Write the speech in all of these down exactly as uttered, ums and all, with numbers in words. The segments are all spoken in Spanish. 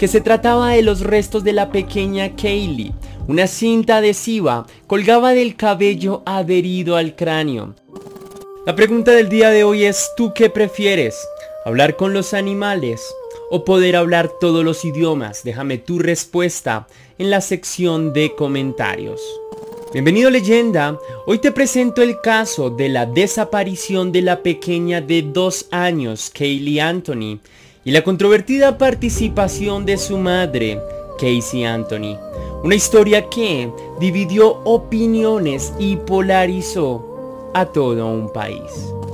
que se trataba de los restos de la pequeña Kaylee. Una cinta adhesiva colgaba del cabello adherido al cráneo. La pregunta del día de hoy es: ¿tú qué prefieres? ¿Hablar con los animales o poder hablar todos los idiomas? Déjame tu respuesta en la sección de comentarios. Bienvenido Leyenda, hoy te presento el caso de la desaparición de la pequeña de dos años, Kaylee Anthony, y la controvertida participación de su madre, Casey Anthony. Una historia que dividió opiniones y polarizó a todo un país.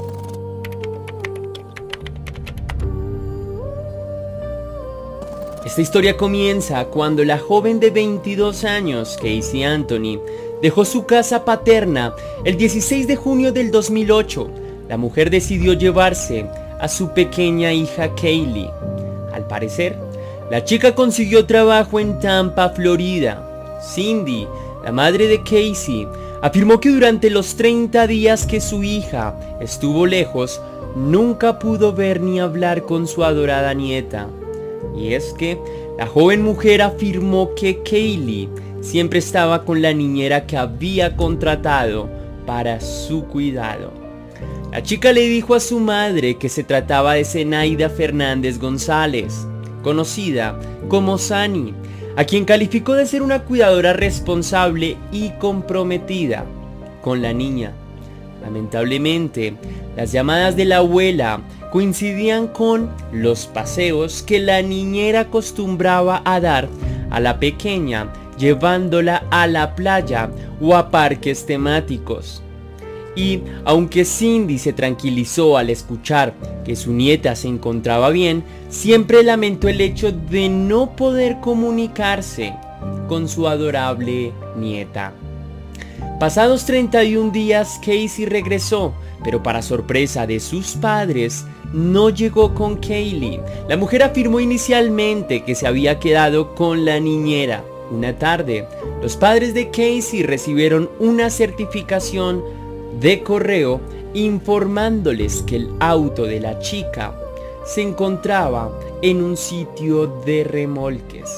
Esta historia comienza cuando la joven de veintidós años, Casey Anthony, dejó su casa paterna el dieciséis de junio del dos mil ocho. La mujer decidió llevarse a su pequeña hija Kaylee. Al parecer, la chica consiguió trabajo en Tampa, Florida. Cindy, la madre de Casey, afirmó que durante los treinta días que su hija estuvo lejos, nunca pudo ver ni hablar con su adorada nieta. Y es que la joven mujer afirmó que Kaylee siempre estaba con la niñera que había contratado para su cuidado. La chica le dijo a su madre que se trataba de Zenaida Fernández González, conocida como Sani, a quien calificó de ser una cuidadora responsable y comprometida con la niña. Lamentablemente, las llamadas de la abuela coincidían con los paseos que la niñera acostumbraba a dar a la pequeña, llevándola a la playa o a parques temáticos. Y aunque Cindy se tranquilizó al escuchar que su nieta se encontraba bien, siempre lamentó el hecho de no poder comunicarse con su adorable nieta. Pasados treinta y un días, Casey regresó, pero para sorpresa de sus padres, no llegó con Kaylee. La mujer afirmó inicialmente que se había quedado con la niñera. Una tarde, los padres de Casey recibieron una certificación de correo informándoles que el auto de la chica se encontraba en un sitio de remolques.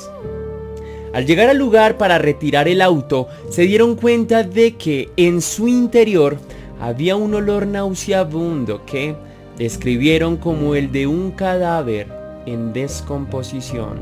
Al llegar al lugar para retirar el auto, se dieron cuenta de que en su interior había un olor nauseabundo que describieron como el de un cadáver en descomposición.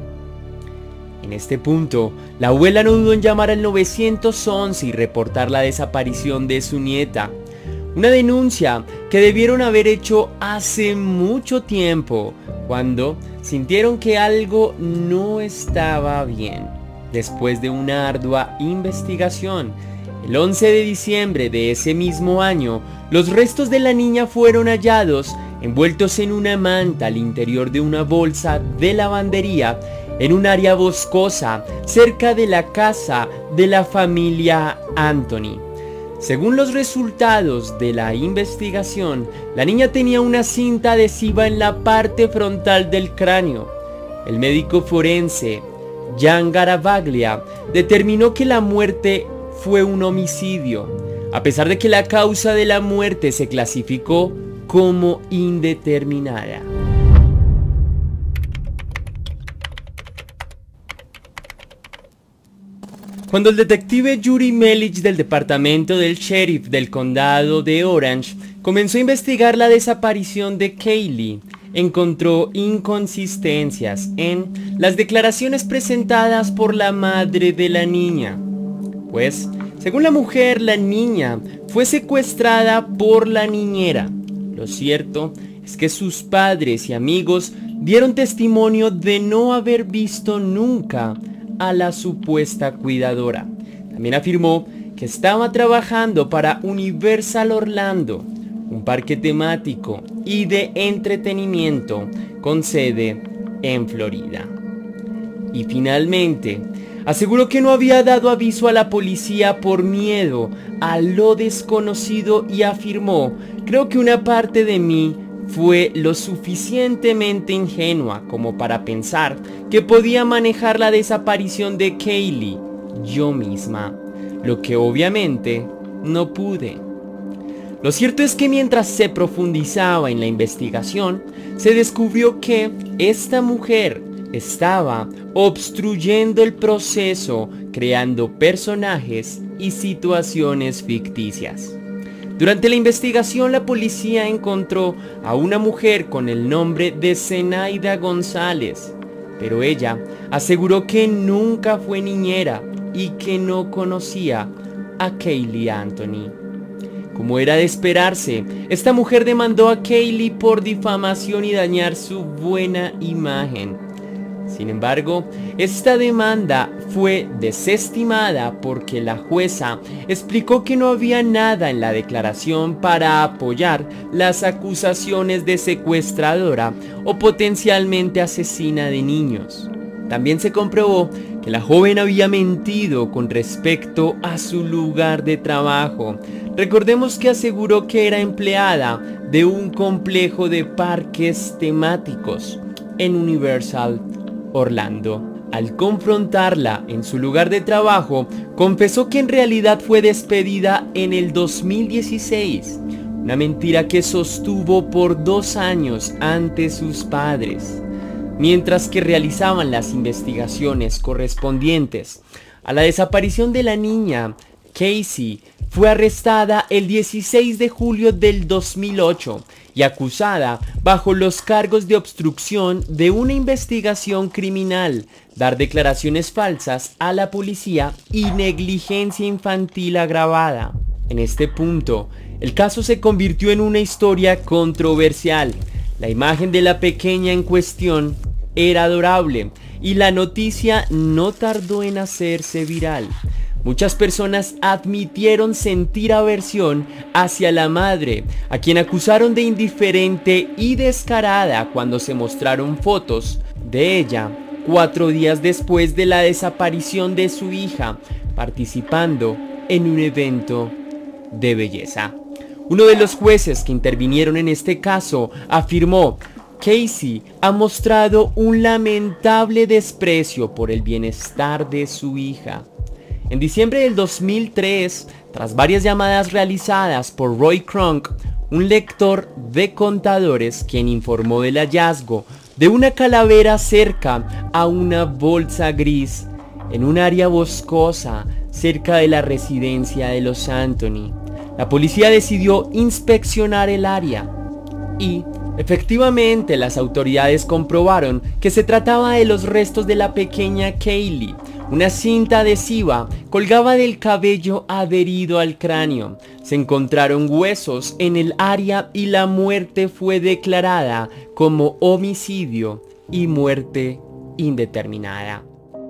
En este punto, la abuela no dudó en llamar al nueve once y reportar la desaparición de su nieta. Una denuncia que debieron haber hecho hace mucho tiempo, cuando sintieron que algo no estaba bien. Después de una ardua investigación, el once de diciembre de ese mismo año, los restos de la niña fueron hallados envueltos en una manta al interior de una bolsa de lavandería en un área boscosa cerca de la casa de la familia Anthony. Según los resultados de la investigación, la niña tenía una cinta adhesiva en la parte frontal del cráneo. El médico forense Jan Garavaglia determinó que la muerte fue un homicidio, a pesar de que la causa de la muerte se clasificó como indeterminada. Cuando el detective Yuri Melich del departamento del sheriff del condado de Orange comenzó a investigar la desaparición de Kaylee, encontró inconsistencias en las declaraciones presentadas por la madre de la niña. Pues, según la mujer, la niña fue secuestrada por la niñera. Lo cierto es que sus padres y amigos dieron testimonio de no haber visto nunca a la supuesta cuidadora. También afirmó que estaba trabajando para Universal Orlando, un parque temático y de entretenimiento con sede en Florida. Y finalmente, aseguró que no había dado aviso a la policía por miedo a lo desconocido y afirmó: creo que una parte de mí fue lo suficientemente ingenua como para pensar que podía manejar la desaparición de Kaylee yo misma, lo que obviamente no pude. Lo cierto es que mientras se profundizaba en la investigación, se descubrió que esta mujer estaba obstruyendo el proceso, creando personajes y situaciones ficticias. Durante la investigación, la policía encontró a una mujer con el nombre de Zenaida González, pero ella aseguró que nunca fue niñera y que no conocía a Caylee Anthony. Como era de esperarse, esta mujer demandó a Caylee por difamación y dañar su buena imagen. Sin embargo, esta demanda fue desestimada porque la jueza explicó que no había nada en la declaración para apoyar las acusaciones de secuestradora o potencialmente asesina de niños. También se comprobó que la joven había mentido con respecto a su lugar de trabajo. Recordemos que aseguró que era empleada de un complejo de parques temáticos en Universal Orlando. Al confrontarla en su lugar de trabajo, confesó que en realidad fue despedida en el dos mil dieciséis, una mentira que sostuvo por dos años ante sus padres. Mientras que realizaban las investigaciones correspondientes a la desaparición de la niña, Casey fue arrestada el dieciséis de julio del dos mil ocho y acusada bajo los cargos de obstrucción de una investigación criminal, dar declaraciones falsas a la policía y negligencia infantil agravada. En este punto, el caso se convirtió en una historia controversial. La imagen de la pequeña en cuestión era adorable y la noticia no tardó en hacerse viral. Muchas personas admitieron sentir aversión hacia la madre, a quien acusaron de indiferente y descarada cuando se mostraron fotos de ella cuatro días después de la desaparición de su hija, participando en un evento de belleza. Uno de los jueces que intervinieron en este caso afirmó: Casey ha mostrado un lamentable desprecio por el bienestar de su hija. En diciembre del dos mil tres, tras varias llamadas realizadas por Roy Kronk, un lector de contadores, quien informó del hallazgo de una calavera cerca a una bolsa gris en un área boscosa cerca de la residencia de los Anthony, la policía decidió inspeccionar el área y efectivamente las autoridades comprobaron que se trataba de los restos de la pequeña Caylee. Una cinta adhesiva colgaba del cabello adherido al cráneo. Se encontraron huesos en el área y la muerte fue declarada como homicidio y muerte indeterminada.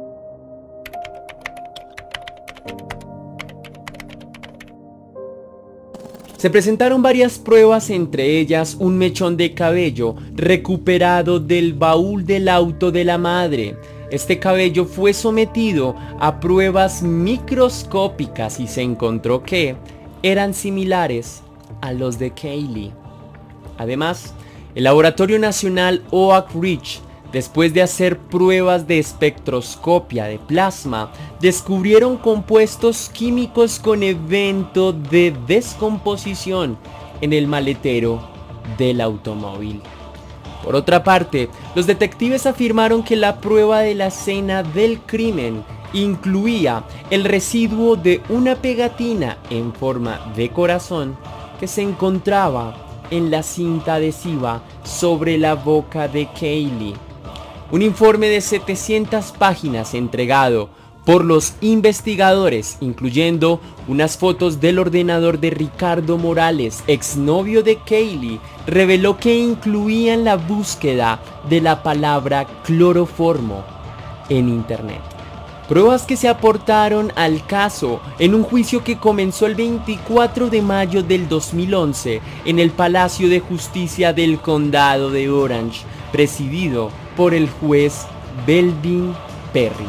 Se presentaron varias pruebas, entre ellas un mechón de cabello recuperado del baúl del auto de la madre. Este cabello fue sometido a pruebas microscópicas y se encontró que eran similares a los de Caylee. Además, el Laboratorio Nacional Oak Ridge, después de hacer pruebas de espectroscopia de plasma, descubrieron compuestos químicos con evento de descomposición en el maletero del automóvil. Por otra parte, los detectives afirmaron que la prueba de la escena del crimen incluía el residuo de una pegatina en forma de corazón que se encontraba en la cinta adhesiva sobre la boca de Caylee. Un informe de setecientas páginas entregado por los investigadores, incluyendo unas fotos del ordenador de Ricardo Morales, exnovio de Caylee, reveló que incluían la búsqueda de la palabra cloroformo en internet. Pruebas que se aportaron al caso en un juicio que comenzó el veinticuatro de mayo del dos mil once en el Palacio de Justicia del Condado de Orange, presidido por el juez Belvin Perry.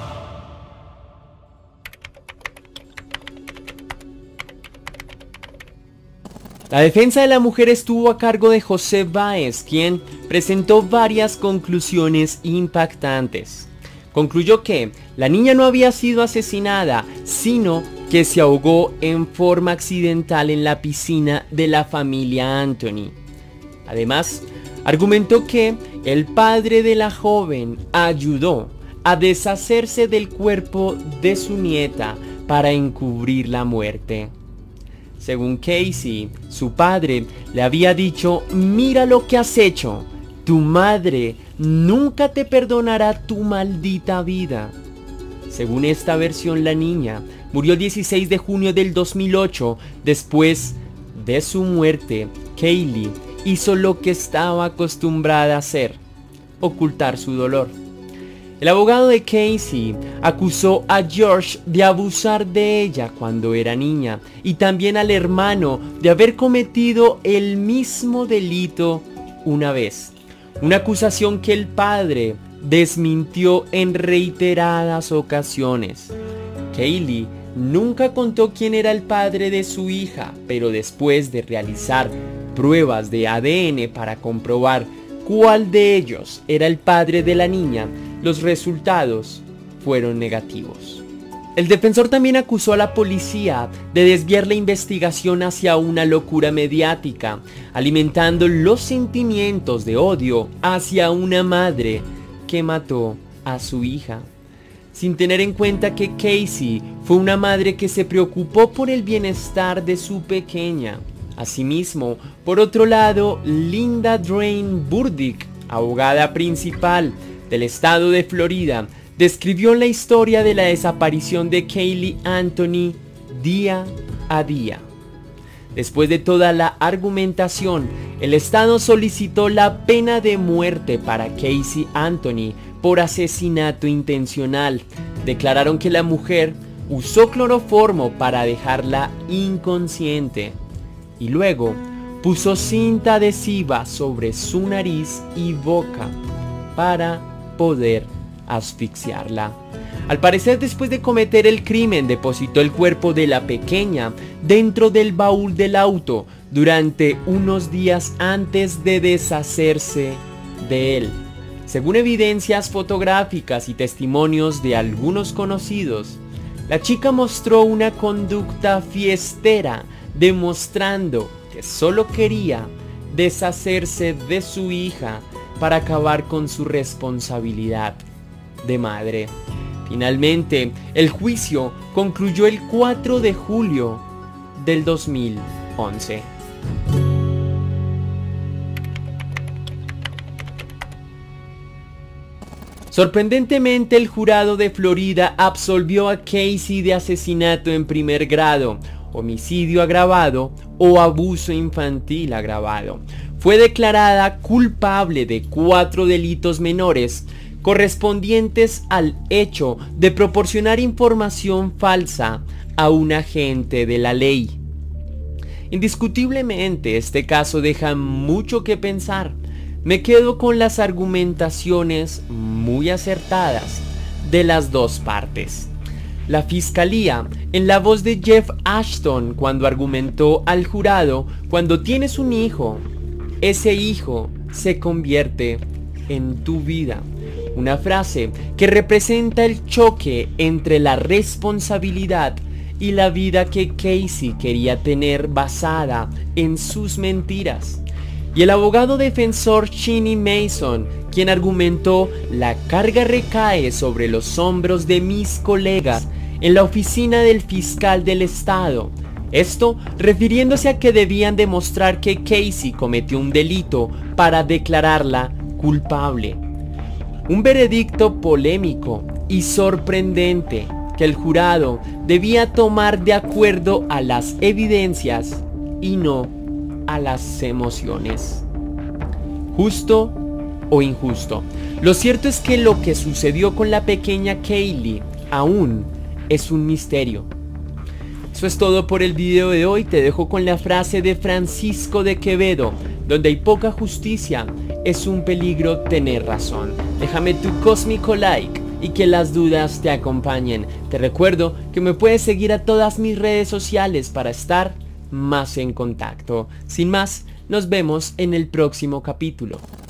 La defensa de la mujer estuvo a cargo de José Báez, quien presentó varias conclusiones impactantes. Concluyó que la niña no había sido asesinada, sino que se ahogó en forma accidental en la piscina de la familia Anthony. Además, Argumentó que el padre de la joven ayudó a deshacerse del cuerpo de su nieta para encubrir la muerte. Según Casey, su padre le había dicho: mira lo que has hecho, tu madre nunca te perdonará tu maldita vida. Según esta versión, la niña murió el dieciséis de junio del dos mil ocho. Después de su muerte, Kaylee hizo lo que estaba acostumbrada a hacer: ocultar su dolor. El abogado de Casey acusó a George de abusar de ella cuando era niña y también al hermano de haber cometido el mismo delito una vez. Una acusación que el padre desmintió en reiteradas ocasiones. Kaylee nunca contó quién era el padre de su hija, pero después de realizar pruebas de A D N para comprobar cuál de ellos era el padre de la niña, los resultados fueron negativos. El defensor también acusó a la policía de desviar la investigación hacia una locura mediática, alimentando los sentimientos de odio hacia una madre que mató a su hija, sin tener en cuenta que Casey fue una madre que se preocupó por el bienestar de su pequeña. Asimismo, por otro lado, Linda Drain Burdick, abogada principal del estado de Florida, describió la historia de la desaparición de Caylee Anthony día a día. Después de toda la argumentación, el estado solicitó la pena de muerte para Casey Anthony por asesinato intencional. Declararon que la mujer usó cloroformo para dejarla inconsciente y luego puso cinta adhesiva sobre su nariz y boca para poder asfixiarla. Al parecer, después de cometer el crimen, depositó el cuerpo de la pequeña dentro del baúl del auto durante unos días antes de deshacerse de él. Según evidencias fotográficas y testimonios de algunos conocidos, la chica mostró una conducta fiestera, demostrando que solo quería deshacerse de su hija para acabar con su responsabilidad de madre. Finalmente, el juicio concluyó el cuatro de julio del dos mil once. Sorprendentemente, el jurado de Florida absolvió a Casey de asesinato en primer grado, homicidio agravado o abuso infantil agravado. Fue declarada culpable de cuatro delitos menores correspondientes al hecho de proporcionar información falsa a un agente de la ley. Indiscutiblemente, este caso deja mucho que pensar. Me quedo con las argumentaciones muy acertadas de las dos partes. La fiscalía, en la voz de Jeff Ashton, cuando argumentó al jurado: cuando tienes un hijo, ese hijo se convierte en tu vida. Una frase que representa el choque entre la responsabilidad y la vida que Casey quería tener basada en sus mentiras. Y el abogado defensor Chinny Mason, quien argumentó: la carga recae sobre los hombros de mis colegas en la oficina del fiscal del estado. Esto refiriéndose a que debían demostrar que Casey cometió un delito para declararla culpable. Un veredicto polémico y sorprendente que el jurado debía tomar de acuerdo a las evidencias y no a las emociones. ¿Justo o injusto? Lo cierto es que lo que sucedió con la pequeña Caylee aún es un misterio. Eso es todo por el video de hoy. Te dejo con la frase de Francisco de Quevedo: donde hay poca justicia, es un peligro tener razón. Déjame tu cósmico like y que las dudas te acompañen. Te recuerdo que me puedes seguir a todas mis redes sociales para estar más en contacto. Sin más, nos vemos en el próximo capítulo.